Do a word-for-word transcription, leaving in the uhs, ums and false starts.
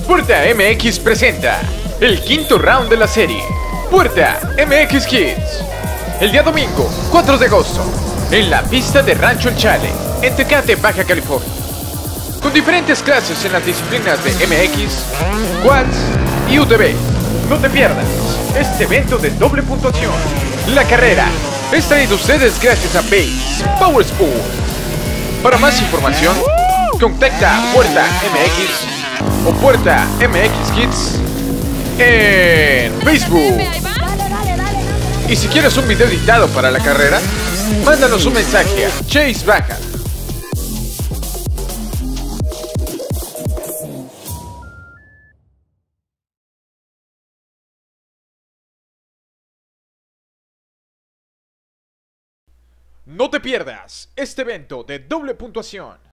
Puerta M X presenta el quinto round de la serie Puerta M X Kids. El día domingo, cuatro de agosto, en la pista de Rancho El Chale, en Tecate, Baja California. Con diferentes clases en las disciplinas de M X, Quads y U T V. No te pierdas este evento de doble puntuación. La carrera es traída a ustedes gracias a Base Power Sport. Para más información, contacta a Puerta M X o Puerta M X Kids en Facebook. Y si quieres un video editado para la carrera, mándanos un mensaje a Chase Baja. No te pierdas este evento de doble puntuación.